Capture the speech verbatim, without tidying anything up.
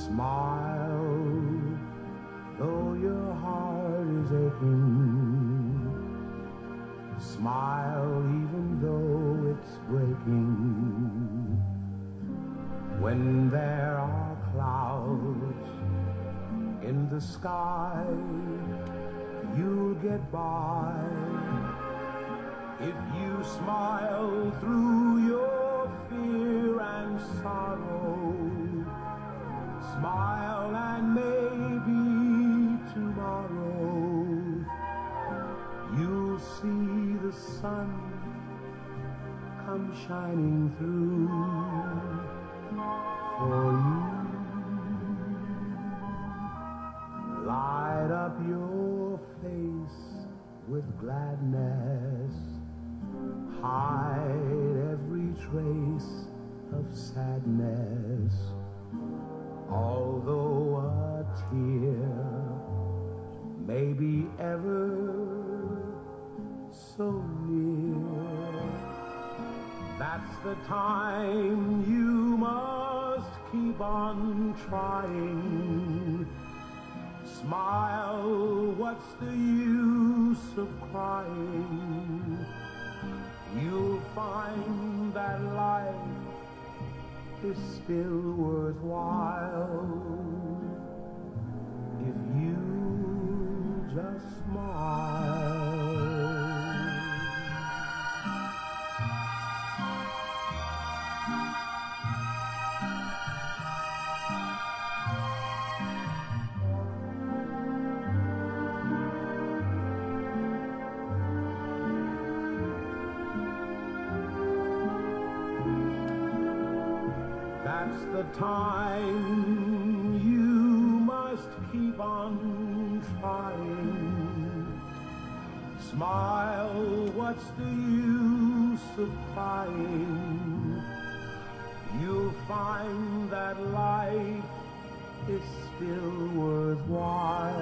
Smile, though your heart is aching. Smile, even though it's breaking. When there are clouds in the sky, you'll get by. If you smile through your fear and sorrow, smile and maybe tomorrow you'll see the sun come shining through for you. Light up your face with gladness, hide every trace of sadness. Although a tear may be ever so near, that's the time you must keep on trying. Smile, what's the use of crying? You'll find that life is still worthwhile if you just smile. That's the time you must keep on trying. Smile, what's the use of crying? You'll find that life is still worthwhile